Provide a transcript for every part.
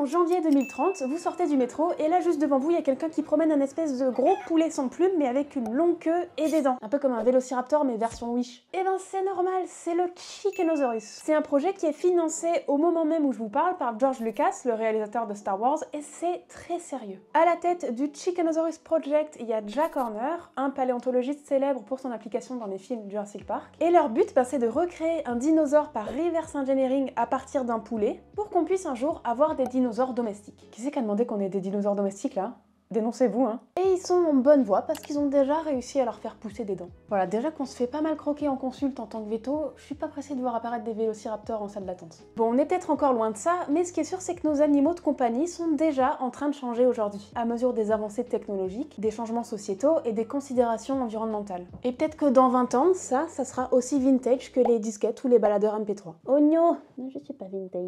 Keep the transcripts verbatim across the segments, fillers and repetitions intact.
en janvier deux mille trente, vous sortez du métro et là juste devant vous il y a quelqu'un qui promène un espèce de gros poulet sans plumes mais avec une longue queue et des dents. Un peu comme un vélociraptor mais version Wish. Et ben c'est normal, c'est le Chickenosaurus. C'est un projet qui est financé au moment même où je vous parle par George Lucas, le réalisateur de Star Wars, et c'est très sérieux. À la tête du Chickenosaurus Project, il y a Jack Horner, un paléontologiste célèbre pour son application dans les films Jurassic Park. Et leur but, ben, c'est de recréer un dinosaure par reverse engineering à partir d'un poulet pour qu'on puisse un jour avoir des dinosaures domestiques. Qui c'est qui a demandé qu'on ait des dinosaures domestiques là ? Dénoncez-vous, hein. Et ils sont en bonne voie parce qu'ils ont déjà réussi à leur faire pousser des dents. Voilà, déjà qu'on se fait pas mal croquer en consulte en tant que veto, je suis pas pressée de voir apparaître des vélociraptors en salle d'attente. Bon, on est peut-être encore loin de ça, mais ce qui est sûr, c'est que nos animaux de compagnie sont déjà en train de changer aujourd'hui, à mesure des avancées technologiques, des changements sociétaux et des considérations environnementales. Et peut-être que dans vingt ans, ça, ça sera aussi vintage que les disquettes ou les baladeurs M P trois. Oh non, je suis pas vintage.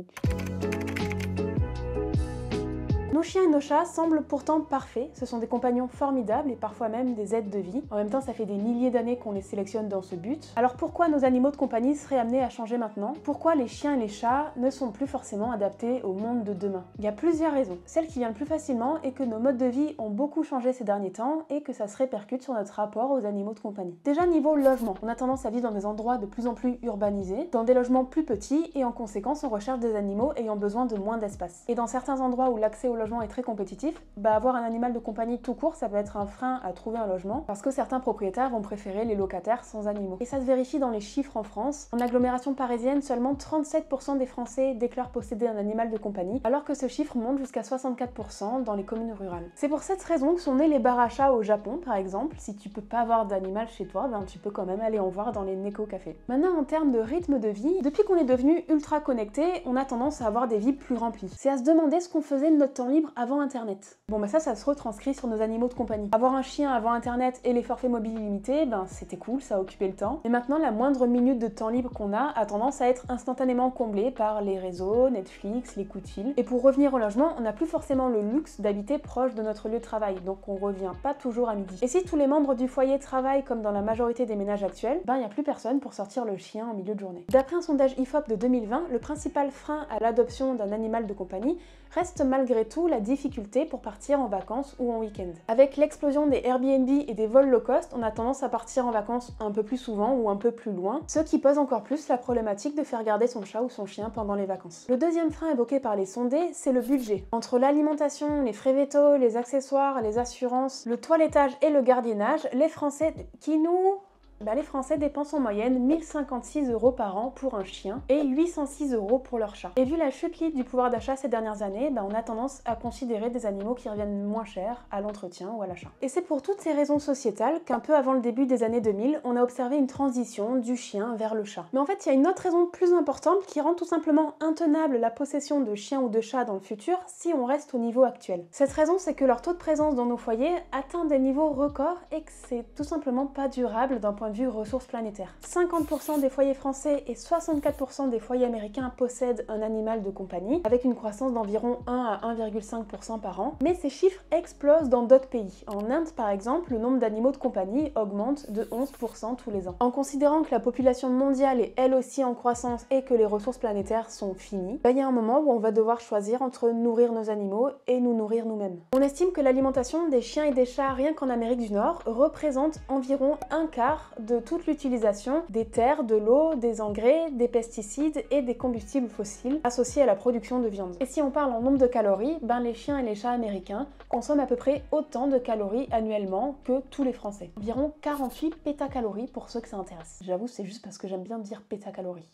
Nos chiens et nos chats semblent pourtant parfaits, ce sont des compagnons formidables et parfois même des aides de vie. En même temps, ça fait des milliers d'années qu'on les sélectionne dans ce but. Alors pourquoi nos animaux de compagnie seraient amenés à changer maintenant? Pourquoi les chiens et les chats ne sont plus forcément adaptés au monde de demain? Il y a plusieurs raisons. Celle qui vient le plus facilement est que nos modes de vie ont beaucoup changé ces derniers temps et que ça se répercute sur notre rapport aux animaux de compagnie. Déjà niveau logement, on a tendance à vivre dans des endroits de plus en plus urbanisés, dans des logements plus petits et en conséquence on recherche des animaux ayant besoin de moins d'espace. Et dans certains endroits où l'accès au logement est très compétitif, bah avoir un animal de compagnie tout court, ça peut être un frein à trouver un logement, parce que certains propriétaires vont préférer les locataires sans animaux. Et ça se vérifie dans les chiffres en France. En agglomération parisienne, seulement trente-sept pour cent des Français déclarent posséder un animal de compagnie, alors que ce chiffre monte jusqu'à soixante-quatre pour cent dans les communes rurales. C'est pour cette raison que sont nés les bars à chats au Japon, par exemple. Si tu peux pas avoir d'animal chez toi, ben tu peux quand même aller en voir dans les Neko-cafés. Maintenant, en termes de rythme de vie, depuis qu'on est devenu ultra connecté, on a tendance à avoir des vies plus remplies. C'est à se demander ce qu'on faisait de notre temps libre avant Internet. Bon bah ça, ça se retranscrit sur nos animaux de compagnie. Avoir un chien avant Internet et les forfaits mobiles illimités, ben c'était cool, ça occupait le temps. Mais maintenant, la moindre minute de temps libre qu'on a a tendance à être instantanément comblée par les réseaux, Netflix, les coups de fil. Et pour revenir au logement, on n'a plus forcément le luxe d'habiter proche de notre lieu de travail, donc on revient pas toujours à midi. Et si tous les membres du foyer travaillent comme dans la majorité des ménages actuels, ben il n'y a plus personne pour sortir le chien en milieu de journée. D'après un sondage I F O P de deux mille vingt, le principal frein à l'adoption d'un animal de compagnie reste malgré tout la difficulté pour partir en vacances ou en week-end. Avec l'explosion des Airbnb et des vols low cost, on a tendance à partir en vacances un peu plus souvent ou un peu plus loin, ce qui pose encore plus la problématique de faire garder son chat ou son chien pendant les vacances. Le deuxième frein évoqué par les sondés, c'est le budget. Entre l'alimentation, les frais vétos, les accessoires, les assurances, le toilettage et le gardiennage, les Français qui nous... Bah, les Français dépensent en moyenne mille cinquante-six euros par an pour un chien et huit cent six euros pour leur chat. Et vu la chute libre du pouvoir d'achat ces dernières années, bah, on a tendance à considérer des animaux qui reviennent moins cher à l'entretien ou à l'achat. Et c'est pour toutes ces raisons sociétales qu'un peu avant le début des années deux mille, on a observé une transition du chien vers le chat. Mais en fait, il y a une autre raison plus importante qui rend tout simplement intenable la possession de chiens ou de chats dans le futur si on reste au niveau actuel. Cette raison, c'est que leur taux de présence dans nos foyers atteint des niveaux records et que c'est tout simplement pas durable d'un point de vue ressources planétaires. cinquante pour cent des foyers français et soixante-quatre pour cent des foyers américains possèdent un animal de compagnie, avec une croissance d'environ un à un virgule cinq pour cent par an. Mais ces chiffres explosent dans d'autres pays. En Inde, par exemple, le nombre d'animaux de compagnie augmente de onze pour cent tous les ans. En considérant que la population mondiale est elle aussi en croissance et que les ressources planétaires sont finies, il y a un moment où on va devoir choisir entre nourrir nos animaux et nous nourrir nous-mêmes. On estime que l'alimentation des chiens et des chats, rien qu'en Amérique du Nord, représente environ un quart de toute l'utilisation des terres, de l'eau, des engrais, des pesticides et des combustibles fossiles associés à la production de viande. Et si on parle en nombre de calories, ben les chiens et les chats américains consomment à peu près autant de calories annuellement que tous les Français. Environ quarante-huit pétacalories pour ceux que ça intéresse. J'avoue, c'est juste parce que j'aime bien dire pétacalories.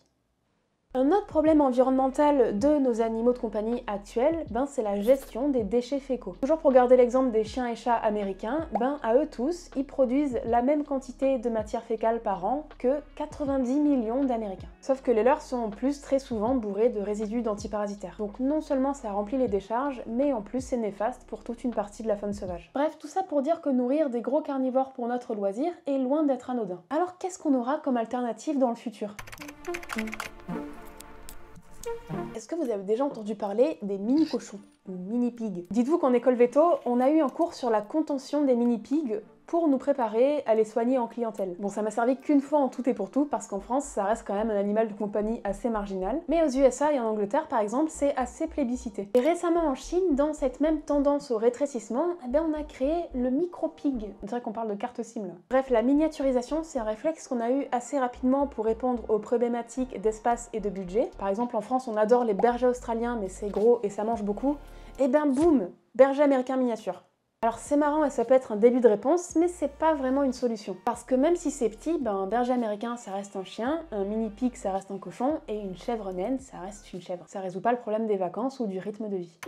Un autre problème environnemental de nos animaux de compagnie actuels, ben c'est la gestion des déchets fécaux. Toujours pour garder l'exemple des chiens et chats américains, ben à eux tous, ils produisent la même quantité de matière fécale par an que quatre-vingt-dix millions d'Américains. Sauf que les leurs sont en plus très souvent bourrés de résidus d'antiparasitaires. Donc non seulement ça remplit les décharges, mais en plus c'est néfaste pour toute une partie de la faune sauvage. Bref, tout ça pour dire que nourrir des gros carnivores pour notre loisir est loin d'être anodin. Alors qu'est-ce qu'on aura comme alternative dans le futur ? Est-ce que vous avez déjà entendu parler des mini-cochons ou mini-pigs? Dites-vous qu'en école veto, on a eu un cours sur la contention des mini-pigs pour nous préparer à les soigner en clientèle. Bon, ça m'a servi qu'une fois en tout et pour tout, parce qu'en France, ça reste quand même un animal de compagnie assez marginal. Mais aux U S A et en Angleterre, par exemple, c'est assez plébiscité. Et récemment en Chine, dans cette même tendance au rétrécissement, eh ben, on a créé le micro-pig. On dirait qu'on parle de carte SIM là. Bref, la miniaturisation, c'est un réflexe qu'on a eu assez rapidement pour répondre aux problématiques d'espace et de budget. Par exemple, en France, on adore les bergers australiens, mais c'est gros et ça mange beaucoup. Et ben boum, berger américain miniature. Alors c'est marrant et ça peut être un début de réponse, mais c'est pas vraiment une solution. Parce que même si c'est petit, ben un berger américain ça reste un chien, un mini pig ça reste un cochon, et une chèvre naine ça reste une chèvre. Ça résout pas le problème des vacances ou du rythme de vie.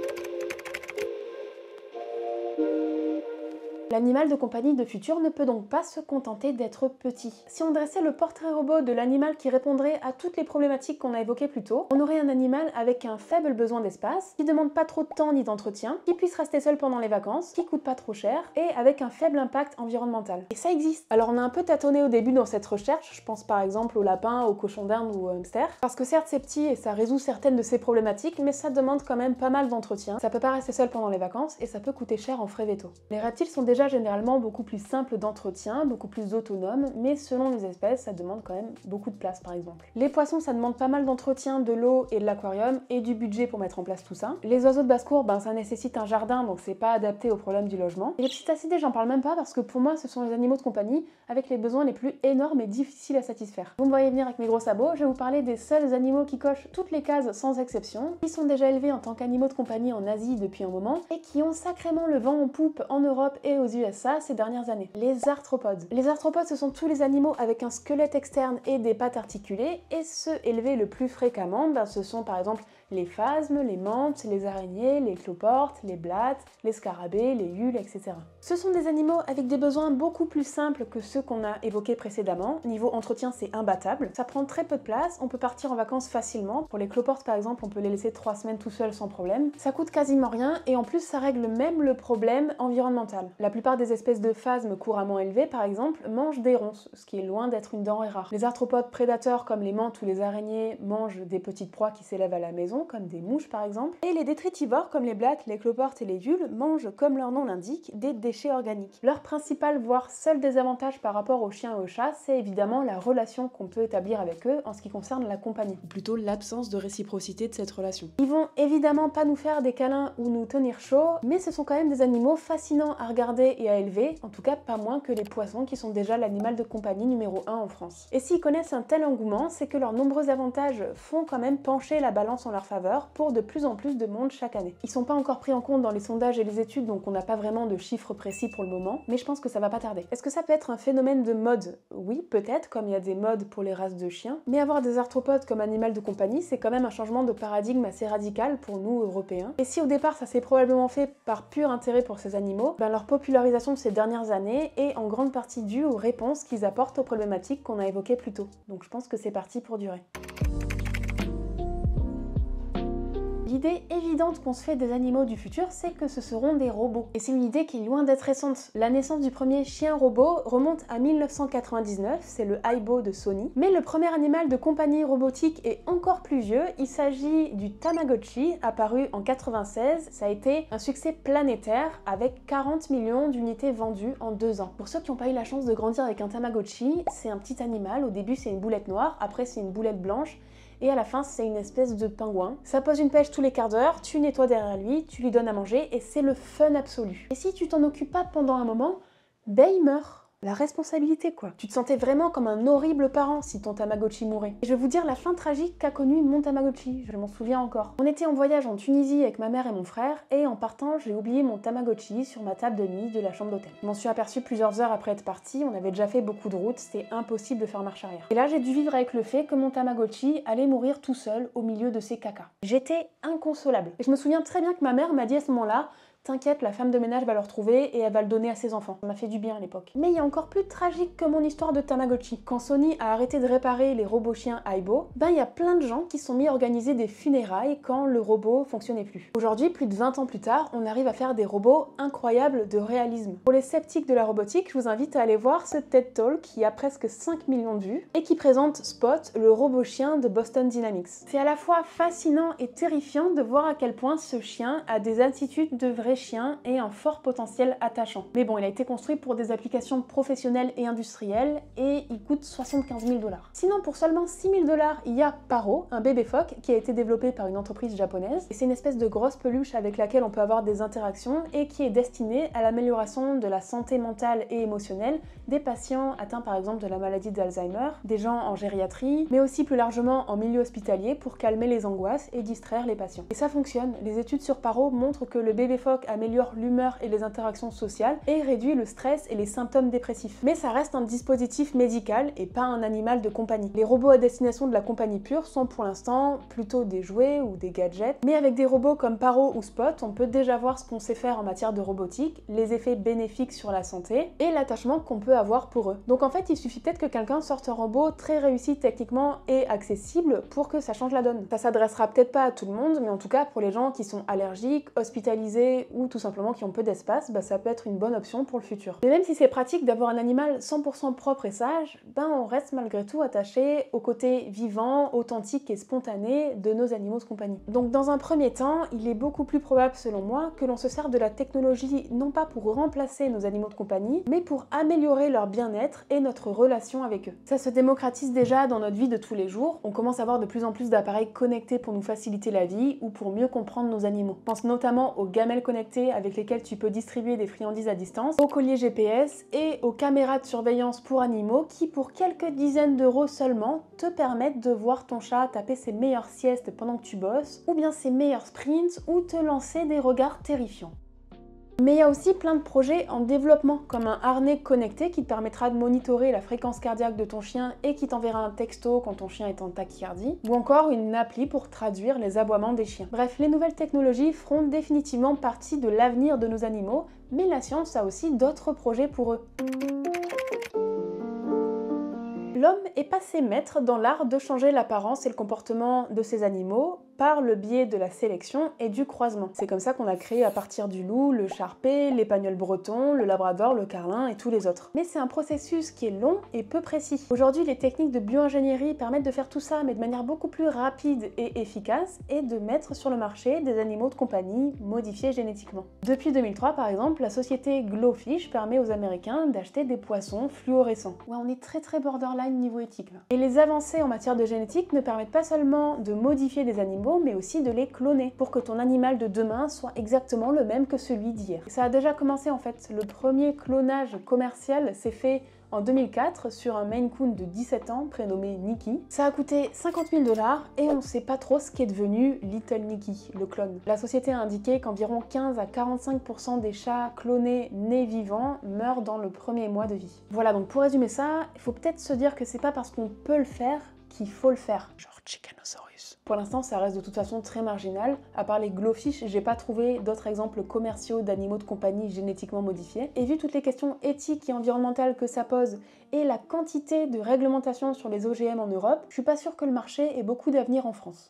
L'animal de compagnie de futur ne peut donc pas se contenter d'être petit. Si on dressait le portrait robot de l'animal qui répondrait à toutes les problématiques qu'on a évoquées plus tôt, on aurait un animal avec un faible besoin d'espace, qui demande pas trop de temps ni d'entretien, qui puisse rester seul pendant les vacances, qui coûte pas trop cher, et avec un faible impact environnemental. Et ça existe. Alors on a un peu tâtonné au début dans cette recherche, je pense par exemple au lapin, au cochon d'Inde ou au hamster, parce que certes c'est petit et ça résout certaines de ces problématiques, mais ça demande quand même pas mal d'entretien, ça peut pas rester seul pendant les vacances, et ça peut coûter cher en frais vétos. Les reptiles sont déjà généralement beaucoup plus simples d'entretien, beaucoup plus autonomes, mais selon les espèces, ça demande quand même beaucoup de place par exemple. Les poissons, ça demande pas mal d'entretien, de l'eau et de l'aquarium, et du budget pour mettre en place tout ça. Les oiseaux de basse-cour, ben ça nécessite un jardin, donc c'est pas adapté au problème du logement. Et les psittacidés, j'en parle même pas parce que pour moi, ce sont les animaux de compagnie avec les besoins les plus énormes et difficiles à satisfaire. Vous me voyez venir avec mes gros sabots, je vais vous parler des seuls animaux qui cochent toutes les cases sans exception, qui sont déjà élevés en tant qu'animaux de compagnie en Asie depuis un moment, et qui ont sacrément le vent en poupe en Europe et aux U S A ces dernières années. Les arthropodes. Les arthropodes, ce sont tous les animaux avec un squelette externe et des pattes articulées, et ceux élevés le plus fréquemment, ben, ce sont par exemple les phasmes, les mantes, les araignées, les cloportes, les blattes, les scarabées, les hules, et cetera. Ce sont des animaux avec des besoins beaucoup plus simples que ceux qu'on a évoqués précédemment. Niveau entretien, c'est imbattable. Ça prend très peu de place, on peut partir en vacances facilement. Pour les cloportes par exemple, on peut les laisser trois semaines tout seuls sans problème. Ça coûte quasiment rien, et en plus ça règle même le problème environnemental. La plupart des espèces de phasmes couramment élevées, par exemple, mangent des ronces, ce qui est loin d'être une denrée rare. Les arthropodes prédateurs comme les mantes ou les araignées mangent des petites proies qui s'élèvent à la maison, comme des mouches par exemple. Et les détritivores comme les blattes, les cloportes et les hules mangent, comme leur nom l'indique, des déchets organiques. Leur principal, voire seul désavantage par rapport aux chiens et aux chats, c'est évidemment la relation qu'on peut établir avec eux en ce qui concerne la compagnie, ou plutôt l'absence de réciprocité de cette relation. Ils vont évidemment pas nous faire des câlins ou nous tenir chaud, mais ce sont quand même des animaux fascinants à regarder et à élever, en tout cas pas moins que les poissons qui sont déjà l'animal de compagnie numéro un en France. Et s'ils connaissent un tel engouement, c'est que leurs nombreux avantages font quand même pencher la balance en leur faveur pour de plus en plus de monde chaque année. Ils sont pas encore pris en compte dans les sondages et les études, donc on n'a pas vraiment de chiffres précis pour le moment, mais je pense que ça va pas tarder. Est-ce que ça peut être un phénomène de mode? Oui, peut-être, comme il y a des modes pour les races de chiens, mais avoir des arthropodes comme animal de compagnie, c'est quand même un changement de paradigme assez radical pour nous, Européens. Et si au départ ça s'est probablement fait par pur intérêt pour ces animaux, ben leur popularisation de ces dernières années est en grande partie due aux réponses qu'ils apportent aux problématiques qu'on a évoquées plus tôt. Donc je pense que c'est parti pour durer. L'idée évidente qu'on se fait des animaux du futur, c'est que ce seront des robots. Et c'est une idée qui est loin d'être récente. La naissance du premier chien robot remonte à mille neuf cent quatre-vingt-dix-neuf, c'est le Aibo de Sony. Mais le premier animal de compagnie robotique est encore plus vieux, il s'agit du Tamagotchi, apparu en quatre-vingt-seize. Ça a été un succès planétaire avec quarante millions d'unités vendues en deux ans. Pour ceux qui n'ont pas eu la chance de grandir avec un Tamagotchi, c'est un petit animal, au début c'est une boulette noire, après c'est une boulette blanche, et à la fin c'est une espèce de pingouin. Ça pose une pêche tous les quarts d'heure, tu nettoies derrière lui, tu lui donnes à manger et c'est le fun absolu. Et si tu t'en occupes pas pendant un moment, ben il meurt. La responsabilité quoi. Tu te sentais vraiment comme un horrible parent si ton Tamagotchi mourait. Et je vais vous dire la fin tragique qu'a connue mon Tamagotchi, je m'en souviens encore. On était en voyage en Tunisie avec ma mère et mon frère, et en partant j'ai oublié mon Tamagotchi sur ma table de nuit de la chambre d'hôtel. Je m'en suis aperçue plusieurs heures après être partie, on avait déjà fait beaucoup de routes, c'était impossible de faire marche arrière. Et là j'ai dû vivre avec le fait que mon Tamagotchi allait mourir tout seul au milieu de ses cacas. J'étais inconsolable. Et je me souviens très bien que ma mère m'a dit à ce moment-là: t'inquiète, la femme de ménage va le retrouver et elle va le donner à ses enfants. Ça m'a fait du bien à l'époque. Mais il y a encore plus tragique que mon histoire de Tamagotchi. Quand Sony a arrêté de réparer les robots chiens Aibo, ben il y a plein de gens qui sont mis à organiser des funérailles quand le robot fonctionnait plus. Aujourd'hui, plus de vingt ans plus tard, on arrive à faire des robots incroyables de réalisme. Pour les sceptiques de la robotique, je vous invite à aller voir ce TED Talk qui a presque cinq millions de vues et qui présente Spot, le robot chien de Boston Dynamics. C'est à la fois fascinant et terrifiant de voir à quel point ce chien a des attitudes de vrai les chiens et un fort potentiel attachant. Mais bon, il a été construit pour des applications professionnelles et industrielles et il coûte soixante-quinze mille dollars. Sinon, pour seulement six mille dollars, il y a Paro, un bébé phoque qui a été développé par une entreprise japonaise. Et c'est une espèce de grosse peluche avec laquelle on peut avoir des interactions et qui est destinée à l'amélioration de la santé mentale et émotionnelle des patients atteints par exemple de la maladie d'Alzheimer, des gens en gériatrie, mais aussi plus largement en milieu hospitalier pour calmer les angoisses et distraire les patients. Et ça fonctionne. Les études sur Paro montrent que le bébé phoque améliore l'humeur et les interactions sociales et réduit le stress et les symptômes dépressifs. Mais ça reste un dispositif médical et pas un animal de compagnie. Les robots à destination de la compagnie pure sont pour l'instant plutôt des jouets ou des gadgets, mais avec des robots comme Paro ou Spot, on peut déjà voir ce qu'on sait faire en matière de robotique, les effets bénéfiques sur la santé et l'attachement qu'on peut avoir pour eux. Donc en fait, il suffit peut-être que quelqu'un sorte un robot très réussi techniquement et accessible pour que ça change la donne. Ça s'adressera peut-être pas à tout le monde, mais en tout cas pour les gens qui sont allergiques, hospitalisés ou tout simplement qui ont peu d'espace, bah, ça peut être une bonne option pour le futur. Mais même si c'est pratique d'avoir un animal cent pour cent propre et sage, ben on reste malgré tout attaché au côté vivant, authentique et spontané de nos animaux de compagnie. Donc dans un premier temps, il est beaucoup plus probable selon moi que l'on se serve de la technologie non pas pour remplacer nos animaux de compagnie, mais pour améliorer leur bien-être et notre relation avec eux. Ça se démocratise déjà dans notre vie de tous les jours, on commence à avoir de plus en plus d'appareils connectés pour nous faciliter la vie ou pour mieux comprendre nos animaux. Je pense notamment aux gamelles connectées avec lesquelles tu peux distribuer des friandises à distance, aux colliers G P S et aux caméras de surveillance pour animaux qui pour quelques dizaines d'euros seulement te permettent de voir ton chat taper ses meilleures siestes pendant que tu bosses ou bien ses meilleurs sprints ou te lancer des regards terrifiants. Mais il y a aussi plein de projets en développement, comme un harnais connecté qui te permettra de monitorer la fréquence cardiaque de ton chien et qui t'enverra un texto quand ton chien est en tachycardie, ou encore une appli pour traduire les aboiements des chiens. Bref, les nouvelles technologies feront définitivement partie de l'avenir de nos animaux, mais la science a aussi d'autres projets pour eux. L'homme est passé maître dans l'art de changer l'apparence et le comportement de ses animaux par le biais de la sélection et du croisement. C'est comme ça qu'on a créé à partir du loup, le charpé, l'épagnol breton, le labrador, le carlin et tous les autres. Mais c'est un processus qui est long et peu précis. Aujourd'hui, les techniques de bio-ingénierie permettent de faire tout ça, mais de manière beaucoup plus rapide et efficace, et de mettre sur le marché des animaux de compagnie modifiés génétiquement. Depuis deux mille trois, par exemple, la société Glowfish permet aux Américains d'acheter des poissons fluorescents. Ouais, on est très très borderline niveau éthique là. Et les avancées en matière de génétique ne permettent pas seulement de modifier des animaux, mais aussi de les cloner pour que ton animal de demain soit exactement le même que celui d'hier. Ça a déjà commencé en fait. Le premier clonage commercial s'est fait en deux mille quatre sur un Maine Coon de dix-sept ans prénommé Nicky. Ça a coûté cinquante mille dollars et on ne sait pas trop ce qui est devenu Little Nicky, le clone. La société a indiqué qu'environ quinze à quarante-cinq pour cent des chats clonés nés vivants meurent dans le premier mois de vie. Voilà, donc pour résumer ça, il faut peut-être se dire que c'est pas parce qu'on peut le faire qu'il faut le faire. Genre Chickenosaurus. Pour l'instant, ça reste de toute façon très marginal. À part les Glowfish, j'ai pas trouvé d'autres exemples commerciaux d'animaux de compagnie génétiquement modifiés. Et vu toutes les questions éthiques et environnementales que ça pose et la quantité de réglementation sur les O G M en Europe, je suis pas sûre que le marché ait beaucoup d'avenir en France.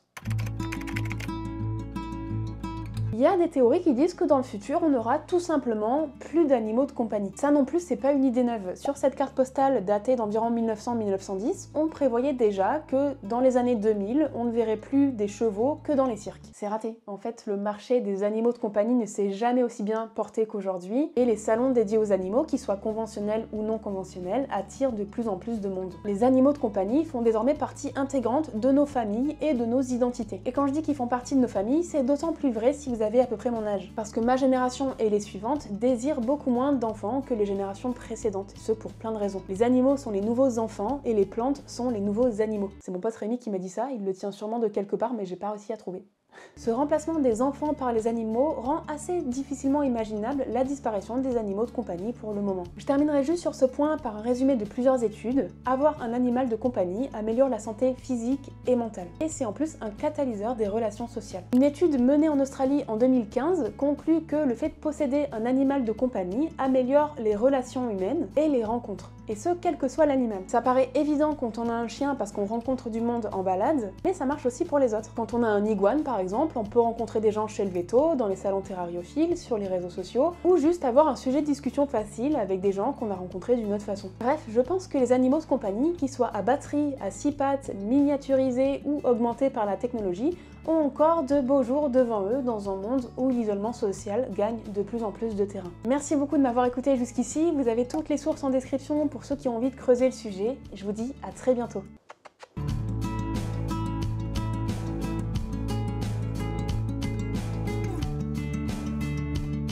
Il y a des théories qui disent que dans le futur, on aura tout simplement plus d'animaux de compagnie. Ça non plus, c'est pas une idée neuve. Sur cette carte postale datée d'environ mille neuf cents à mille neuf cent dix, on prévoyait déjà que dans les années deux mille, on ne verrait plus des chevaux que dans les cirques. C'est raté. En fait, le marché des animaux de compagnie ne s'est jamais aussi bien porté qu'aujourd'hui, et les salons dédiés aux animaux, qu'ils soient conventionnels ou non conventionnels, attirent de plus en plus de monde. Les animaux de compagnie font désormais partie intégrante de nos familles et de nos identités. Et quand je dis qu'ils font partie de nos familles, c'est d'autant plus vrai si vous avez à peu près mon âge. Parce que ma génération et les suivantes désirent beaucoup moins d'enfants que les générations précédentes, et ce pour plein de raisons. Les animaux sont les nouveaux enfants et les plantes sont les nouveaux animaux. C'est mon pote Rémi qui m'a dit ça, il le tient sûrement de quelque part mais j'ai pas réussi à trouver. Ce remplacement des enfants par les animaux rend assez difficilement imaginable la disparition des animaux de compagnie pour le moment. Je terminerai juste sur ce point par un résumé de plusieurs études. Avoir un animal de compagnie améliore la santé physique et mentale. Et c'est en plus un catalyseur des relations sociales. Une étude menée en Australie en deux mille quinze conclut que le fait de posséder un animal de compagnie améliore les relations humaines et les rencontres. Et ce, quel que soit l'animal. Ça paraît évident quand on a un chien parce qu'on rencontre du monde en balade, mais ça marche aussi pour les autres. Quand on a un iguane par exemple, on peut rencontrer des gens chez le veto, dans les salons terrariophiles, sur les réseaux sociaux, ou juste avoir un sujet de discussion facile avec des gens qu'on a rencontrés d'une autre façon. Bref, je pense que les animaux de compagnie, qu'ils soient à batterie, à six pattes, miniaturisés ou augmentés par la technologie, ont encore de beaux jours devant eux dans un monde où l'isolement social gagne de plus en plus de terrain. Merci beaucoup de m'avoir écouté jusqu'ici, vous avez toutes les sources en description pour ceux qui ont envie de creuser le sujet. Je vous dis à très bientôt.